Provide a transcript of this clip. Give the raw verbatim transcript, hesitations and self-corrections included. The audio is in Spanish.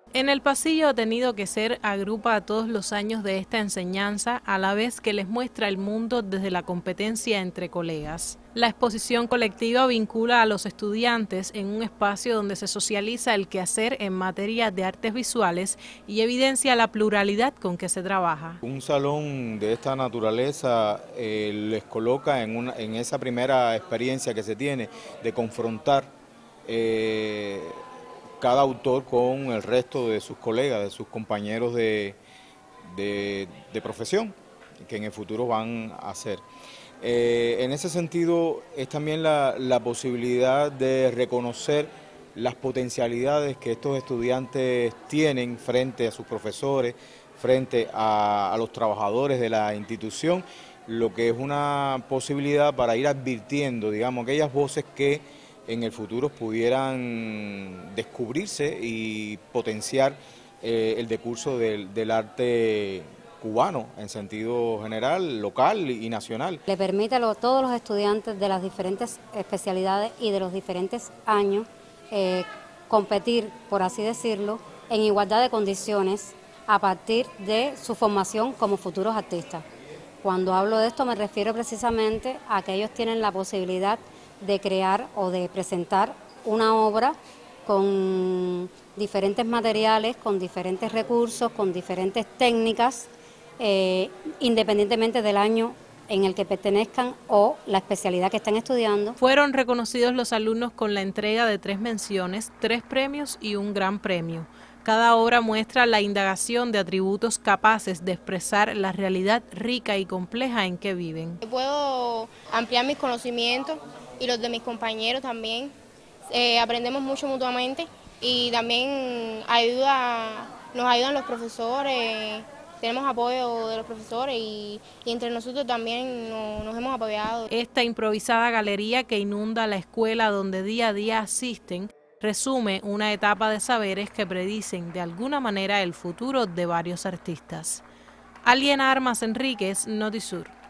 En el pasillo ha tenido que ser agrupa a todos los años de esta enseñanza, a la vez que les muestra el mundo desde la competencia entre colegas. La exposición colectiva vincula a los estudiantes en un espacio donde se socializa el quehacer en materia de artes visuales y evidencia la pluralidad con que se trabaja. Un salón de esta naturaleza eh, les coloca en, una, en esa primera experiencia que se tiene de confrontar eh, cada autor con el resto de sus colegas, de sus compañeros de, de, de profesión, que en el futuro van a hacer. Eh, en ese sentido es también la, la posibilidad de reconocer las potencialidades que estos estudiantes tienen frente a sus profesores, frente a, a los trabajadores de la institución, lo que es una posibilidad para ir advirtiendo, digamos, aquellas voces que en el futuro pudieran descubrirse y potenciar eh, el decurso del, del arte cubano en sentido general, local y nacional. Le permite a todos los estudiantes de las diferentes especialidades y de los diferentes años eh, competir, por así decirlo, en igualdad de condiciones a partir de su formación como futuros artistas. Cuando hablo de esto me refiero precisamente a que ellos tienen la posibilidad de crear o de presentar una obra con diferentes materiales, con diferentes recursos, con diferentes técnicas, eh, independientemente del año en el que pertenezcan o la especialidad que estén estudiando. Fueron reconocidos los alumnos con la entrega de tres menciones, tres premios y un gran premio. Cada obra muestra la indagación de atributos capaces de expresar la realidad rica y compleja en que viven. Puedo ampliar mis conocimientos y los de mis compañeros también. Eh, aprendemos mucho mutuamente y también ayuda, nos ayudan los profesores, tenemos apoyo de los profesores y, y entre nosotros también nos, nos hemos apoyado. Esta improvisada galería que inunda la escuela donde día a día asisten resume una etapa de saberes que predicen de alguna manera el futuro de varios artistas. Aliena Armas Enríquez, Notisur.